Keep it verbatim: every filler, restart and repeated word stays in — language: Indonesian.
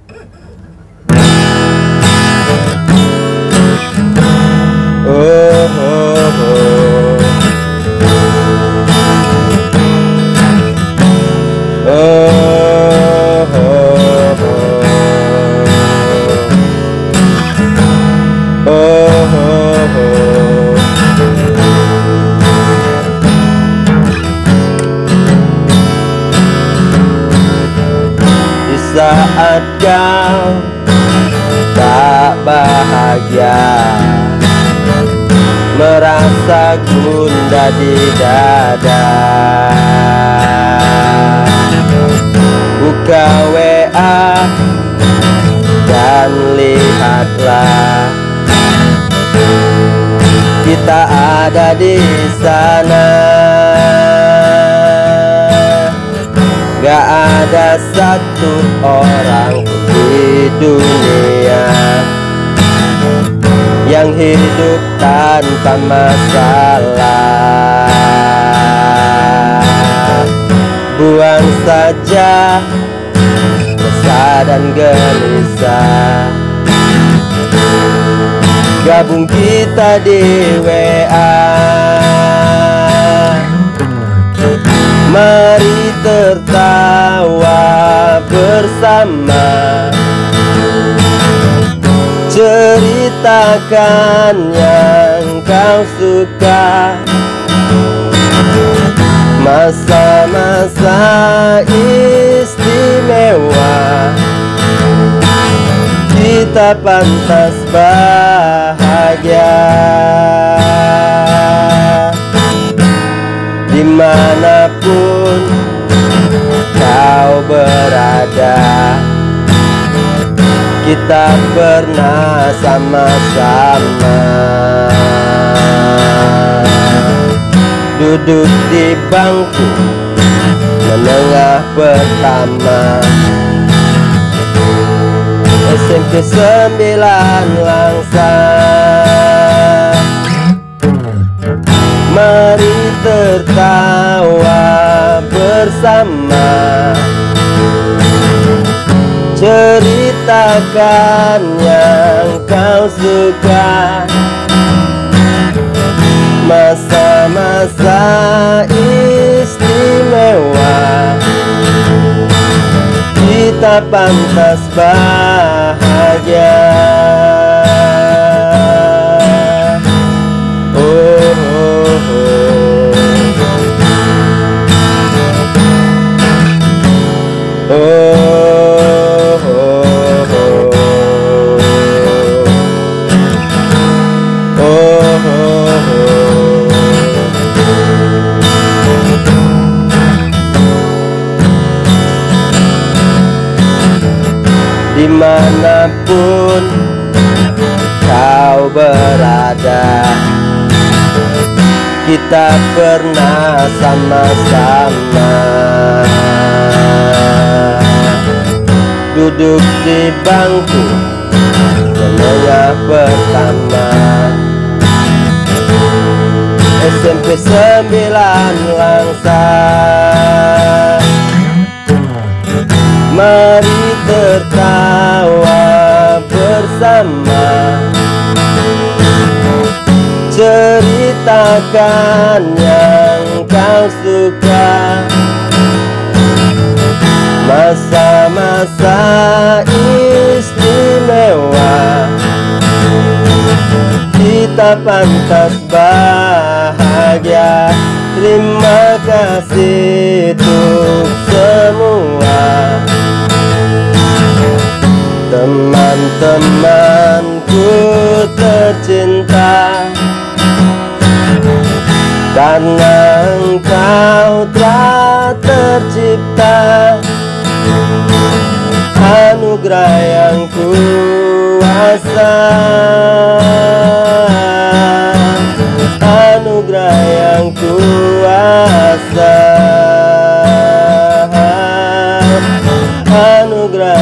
Saat kau tak bahagia, merasa gundah di dada, buka W A dan lihatlah kita ada di sana. Gak ada satu orang di dunia yang hidup tanpa masalah. Buang saja resah dan gelisah, gabung kita di W A. Mari tertawa bersama, ceritakan yang kau suka, masa-masa istimewa. Kita pantas bahagia dimanapun kau berada. Kita pernah sama-sama duduk di bangku menengah pertama S M P sembilan Langsa. Mari tertawa bersama, ceritakan yang kau suka, masa-masa istimewa. Kita pantas bahagia. Dimanapun kau berada, kita pernah sama-sama duduk di bangku menengah pertama S M P sembilan Langsa. Mari tertawa bersama, ceritakan yang kau suka, masa-masa istimewa. Kita pantas bahagia. Terima kasih untuk semua teman-temanku tercinta, karena engkau telah tercipta, anugerah yang kuasa, anugerah yang kuasa, anugerah